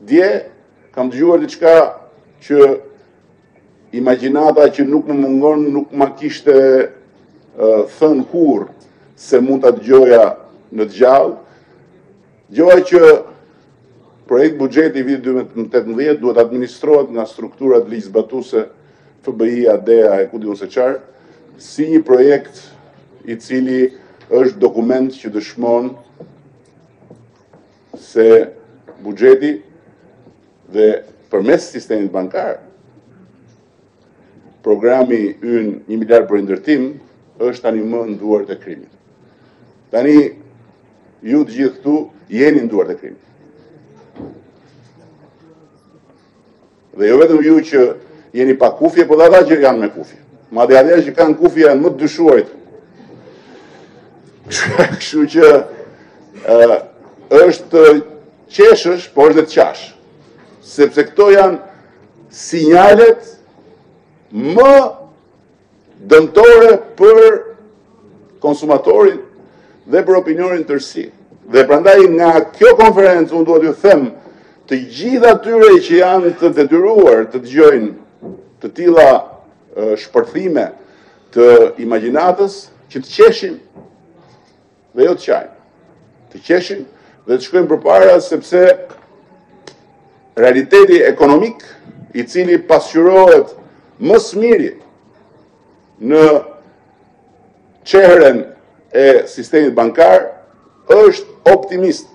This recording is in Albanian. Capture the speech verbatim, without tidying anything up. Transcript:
Dje kam dëgjuar diçka që imagjinata që nuk më mungon, nuk ma kishte uh, thënë kur se mund ta dëgjoja në të gjallë. Dëgjova që projekt buxheti i vitit dy mijë e tetëmbëdhjetë duhet administrohet nga strukturat ligjzbatuese F B I-a, D E A e ku diun se çfarë, si një projekt i cili është dokument që dëshmon se buxheti dhe përmes sistemit bankar, programi ynë një miliard për ndërtim është tani më në duart e krimit. Tani ju të gjithë këtu jeni në duart e krimit. Dhe jo vetëm ju që jeni pa kufje, po dhe ata që janë me kufje. Madje ata që kanë kufje janë më të dyshuarit. Kështu që uh, është qeshësh, por është dhe të qash. Sepse këto janë sinjalet më dëmtore për konsumatorin dhe për opinionin tërësi. Dhe prandaj nga kjo konferencë unë duhet ju them të gjithë atyre që janë të detyruar të dëgjojnë të tilla uh, shpërthime të imagjinatës, që të qeshin dhe jo të qajnë. Të qeshin dhe të shkojnë përpara, sepse realiteti ekonomik i cili pasqyrohet më së miri në çehrën e sistemit bankar është optimist.